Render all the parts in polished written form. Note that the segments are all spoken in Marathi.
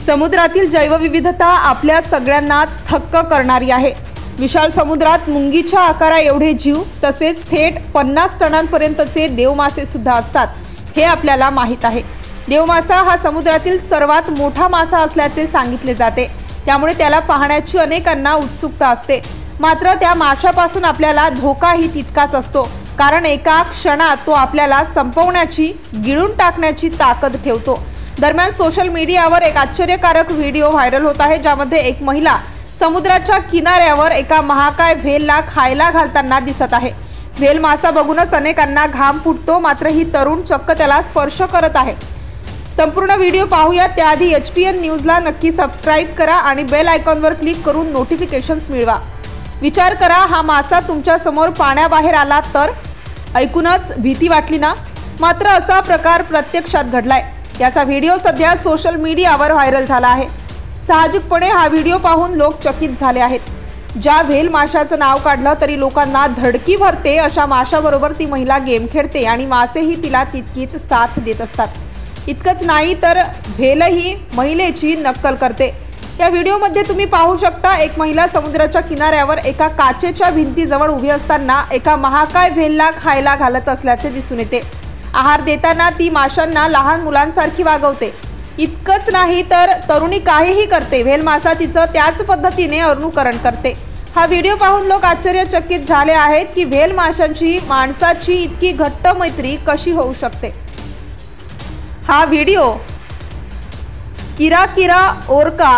समुद्रातील जैवविविधता आपल्या सगळ्यांनाच थक्क करणारी आहे। विशाल समुद्रात मुंगीच्या आकारा एवढे जीव तसेच थेट 50 टनांपर्यंतचे देवमासे सुद्धा असतात हे आपल्याला माहीत आहे। देवमासा हा समुद्रातील सर्वात मोठा मासा असल्याचे सांगितले जाते, त्यामुळे त्याला पाहण्याची अनेकांना उत्सुकता असते। मात्र त्या माशापासून आपल्याला धोकाही तितकाच असतो, कारण एका क्षणात तो आपल्याला संपवण्याची, गिळून टाकण्याची ताकद ठेवतो। दरम्यान सोशल मीडियावर एक आश्चर्यकारक व्हिडिओ व्हायरल होत आहे, ज्यामध्ये एक महिला समुद्राच्या किनाऱ्यावर एका महाकाय व्हेलला खायला घालताना दिसत आहे। व्हेल मासा बघूनच अनेकांना घाम फुटतो, मात्र ही तरुण चक्क त्याला स्पर्श करत आहे। संपूर्ण व्हिडिओ पाहूया त्याआधी HPN न्यूजला नक्की सबस्क्राइब करा आणि बेल आयकॉनवर क्लिक करून नोटिफिकेशन्स मिळवा। विचार करा, हा मासा तुमच्या समोर पाण्याबाहेर आला तर? ऐकूनच भीती वाटली ना? मात्र असा प्रकार प्रत्यक्षात घडलाय। याचा व्हिडिओ सध्या सोशल मीडियावर व्हायरल झाला आहे। साहजिकपणे हा व्हिडिओ पाहून लोक चकित झाले आहेत। ज्या व्हेल माशाचं नाव काढलं तरी लोकांना धडकी भरते अशा माशाबरोबर ती महिला गेम खेळते आणि मासेही तिला तितकीच साथ देत असतात। इतकंच नाही तर व्हेलही महिलेची नक्कल करते। या व्हिडिओमध्ये तुम्ही पाहू शकता, एक महिला समुद्राच्या किनाऱ्यावर एका काचेच्या भिंतीजवळ उभी असताना एका महाकाय व्हेलला खायला घालत असल्याचे दिसून येते। आहार देताना ती माशांना लहान मुलांसारखी वागवते। इतकंच नाही तर तरुणी काहीही करते, व्हेल मासा तिचं त्याच पद्धतीने अनुकरण करते। हा व्हिडिओ पाहून लोक आश्चर्यचकित झाले आहेत की व्हेल माशांची माणसाची इतकी घट्ट मैत्री कशी होऊ शकते। हा व्हिडिओ किरा किरा ओरका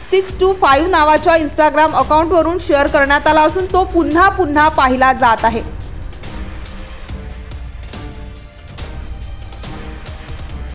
625 नावाच्या इंस्टाग्राम अकाउंटवरून शेअर करण्यात आला असून तो पुन्हा पाहिला जात आहे।